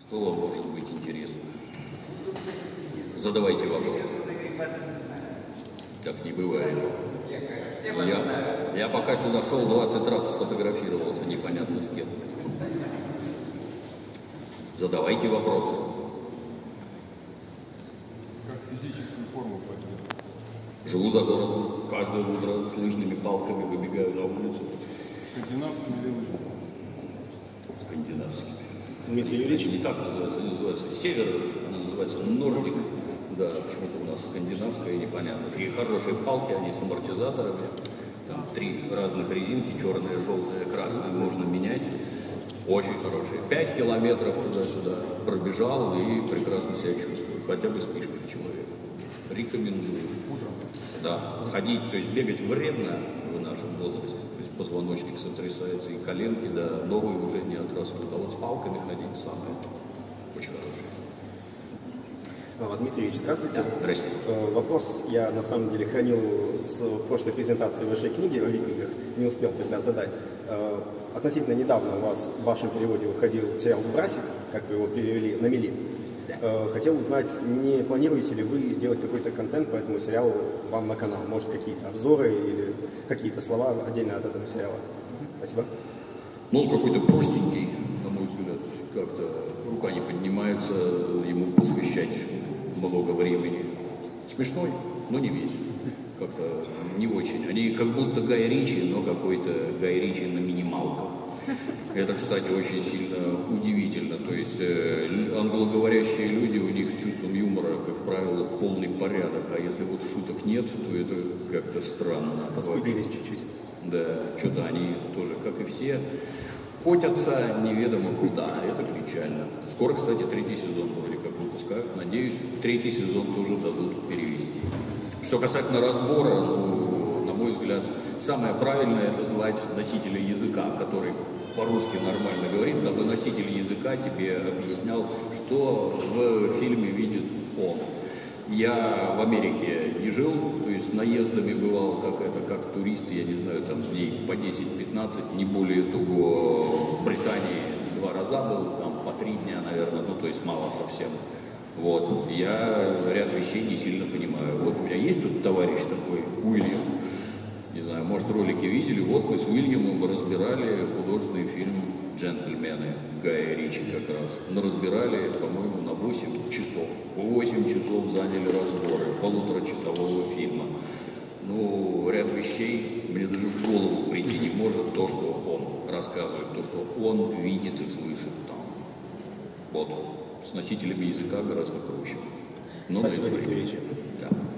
Что вам может быть интересно? Задавайте вопрос. Так не бывает. Я пока сюда шел 20 раз сфотографировался, непонятно с кем. Задавайте вопросы. Как физическую форму поддерживать? Живу за городом, каждое утро с лыжными палками выбегаю на улицу. Скандинавскими или лыжами? Скандинавскими. Дмитрий Юрьевич? Не так называется, она называется север, она называется нордик. Да, почему-то у нас скандинавская, непонятно. И хорошие палки, они с амортизаторами. Там 3 разных резинки, черная, желтая, красная, можно менять. Очень хорошие. 5 километров туда-сюда пробежал и прекрасно себя чувствую. Хотя бы спишь как человек. Рекомендую. Да, ходить, то есть бегать вредно в нашем возрасте. То есть позвоночник сотрясается, и коленки, да, новые уже не отрастут. А вот с палками ходить самое очень хорошее. Дмитрий Ильич, здравствуйте. Да, здрасте. Вопрос я на самом деле хранил с прошлой презентации вашей книги о викингах, не успел тогда задать. Относительно недавно у вас в вашем переводе выходил сериал «Брасик», как вы его перевели, на мели. Хотел узнать, не планируете ли вы делать какой-то контент по этому сериалу вам на канал? Может, какие-то обзоры или какие-то слова отдельно от этого сериала? Спасибо. Ну, он какой-то простенький, на мой взгляд, как-то рука не поднимается ему посвящать много времени. Смешной, но не весь. Как-то не очень. Они как будто Гай Ричи, но какой-то Гай Ричи на минималках. Это, кстати, очень сильно удивительно. То есть англоговорящие люди, у них с чувством юмора, как правило, полный порядок. А если вот шуток нет, то это как-то странно. Поскудились чуть-чуть. Да, что-то они тоже, как и все, котятся неведомо куда. Это печально. Скоро, кстати, 3-й сезон вроде как выпускают. Надеюсь, 3-й сезон тоже дадут перевести. Что касательно разбора, ну, на мой взгляд, самое правильное это звать носителя языка, который по-русски нормально говорит, дабы носитель языка тебе объяснял, что в фильме видит он. Я в Америке не жил, то есть наездами бывал как турист, я не знаю, там дней по 10-15, не более того. В Британии 2 раза был, там по 3 дня, наверное, ну то есть мало совсем. Вот, я ряд вещей не сильно понимаю. Вот у меня есть тут товарищ такой, Уильям, не знаю, может, ролики видели, вот мы с Уильямом разбирали художественный фильм «Джентльмены» Гая Ричи как раз. Но разбирали, по-моему, на 8 часов. 8 часов заняли разборы полуторачасового фильма. Ну, ряд вещей мне даже в голову прийти не может то, что он рассказывает, то, что он видит и слышит там. Вот. С носителями языка гораздо круче. Но Спасибо, Дмитрий Ильич. Да.